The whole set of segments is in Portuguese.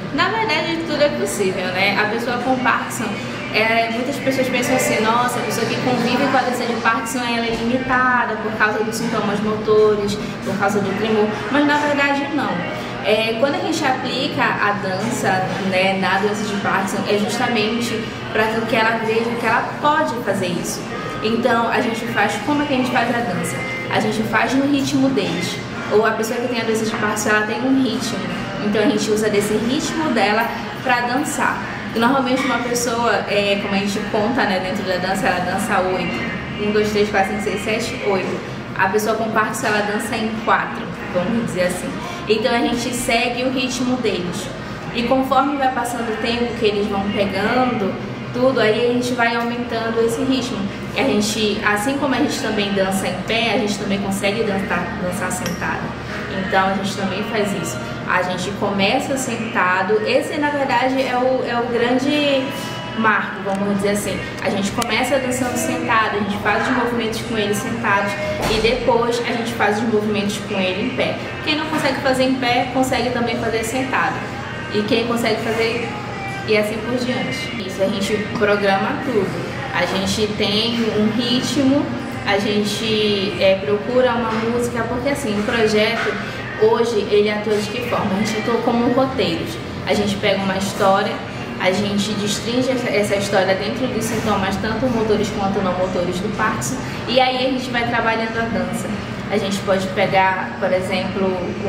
Na verdade, tudo é possível, né? A pessoa com Parkinson, muitas pessoas pensam assim, nossa, a pessoa que convive com a doença de Parkinson, ela é limitada por causa dos sintomas motores, por causa do tremor, mas na verdade não. Quando a gente aplica a dança, né, na doença de Parkinson, é justamente para que ela veja que ela pode fazer isso. Então, a gente faz, como é que a gente faz a dança? A gente faz no ritmo deles. Ou a pessoa que tem a doença de Parkinson, ela tem um ritmo. Então, a gente usa desse ritmo dela para dançar. E, normalmente, uma pessoa, como a gente conta, né, dentro da dança, ela dança 8. 1, 2, 3, 4, 5, 6, 7, 8. A pessoa com Parkinson, ela dança em 4, vamos dizer assim. Então, a gente segue o ritmo deles. E conforme vai passando o tempo que eles vão pegando tudo, aí a gente vai aumentando esse ritmo. A gente, assim como a gente também dança em pé, a gente também consegue dançar sentado. Então a gente também faz isso. A gente começa sentado. Esse, na verdade, é o grande marco, vamos dizer assim. A gente começa dançando sentado, a gente faz os movimentos com ele sentados e depois a gente faz os movimentos com ele em pé. Quem não consegue fazer em pé, consegue também fazer sentado. E quem consegue fazer, e assim por diante. Isso, a gente programa tudo. A gente tem um ritmo, a gente procura uma música, porque assim, o projeto, hoje, ele atua de que forma? A gente atua como roteiros. A gente pega uma história, a gente destrincha essa história dentro dos sintomas, tanto motores quanto não motores do Parkinson, e aí a gente vai trabalhando a dança. A gente pode pegar, por exemplo,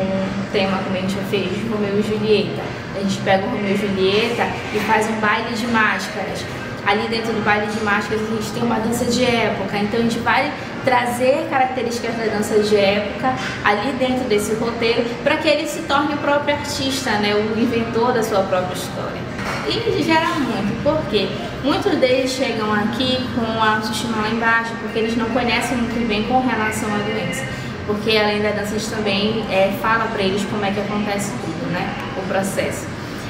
um tema como a gente já fez, Romeu e Julieta. A gente pega o Romeu e Julieta e faz um baile de máscaras. Ali dentro do baile de máscaras a gente tem uma dança de época, então a gente vai trazer características da dança de época ali dentro desse roteiro para que ele se torne o próprio artista, né, o inventor da sua própria história. E gera muito, porque muitos deles chegam aqui com a autoestima lá embaixo, porque eles não conhecem muito bem com relação à doença. Porque além da dança, a gente também fala para eles como é que acontece tudo, né, o processo.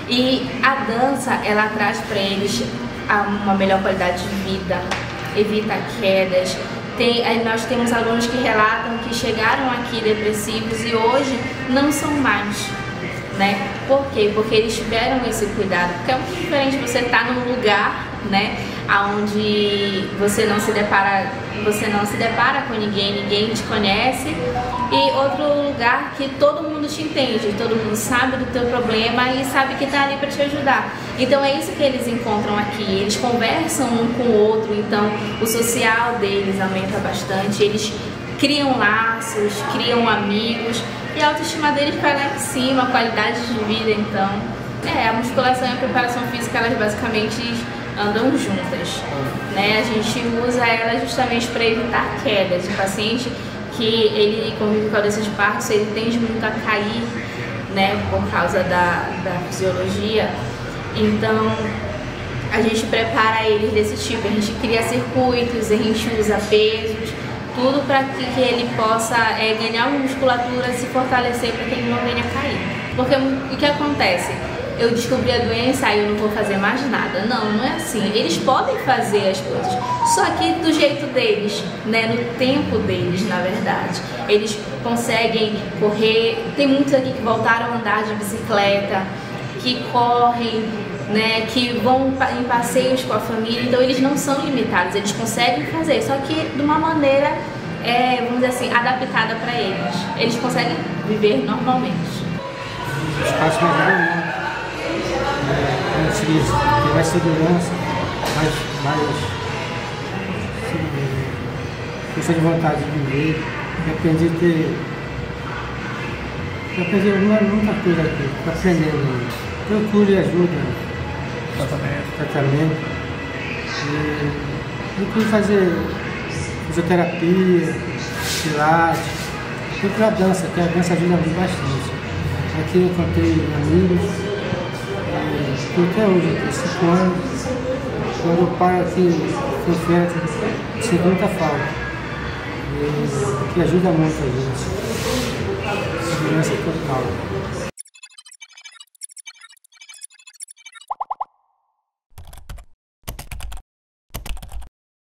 E a dança, ela traz para eles uma melhor qualidade de vida, evita quedas. Nós temos alunos que relatam que chegaram aqui depressivos e hoje não são mais, né? Por quê? Porque eles tiveram esse cuidado. Porque é muito diferente você estar num lugar, né, onde você não se depara com ninguém te conhece, e outro lugar que todo mundo te entende, todo mundo sabe do teu problema e sabe que está ali para te ajudar. Então é isso que eles encontram aqui, eles conversam um com o outro, então o social deles aumenta bastante, eles criam laços, criam amigos e a autoestima deles vai lá em cima, a qualidade de vida. Então a musculação e a preparação física, elas basicamente andam juntas, né? A gente usa ela justamente para evitar quedas. O paciente que ele convive com a doença de Parkinson, ele tende muito a cair, né, por causa da fisiologia. Então a gente prepara eles desse tipo, a gente cria circuitos, a gente usa pesos, tudo para que ele possa ganhar uma musculatura, se fortalecer para que ele não venha a cair. Porque o que acontece? Eu descobri a doença, aí eu não vou fazer mais nada. Não, não é assim. Eles podem fazer as coisas, só que do jeito deles, né, no tempo deles, na verdade. Eles conseguem correr, tem muitos aqui que voltaram a andar de bicicleta, que correm, né, que vão em passeios com a família, então eles não são limitados, eles conseguem fazer, só que de uma maneira, vamos dizer assim, adaptada para eles. Eles conseguem viver normalmente. Os espaços mais grandes, como se diz, tem mais segurança, mais força de vontade de viver. Eu aprendi muita coisa aqui, estou aprendendo. Procure ajuda, tratamento. Procure fazer fisioterapia, pilates, procure a dança, que a dança ajuda muito bastante. Aqui eu encontrei amigos, estou até hoje aqui, 5 anos. Quando eu paro aqui, foi festa, sinto muita falta. Que ajuda muito a gente. Segurança total.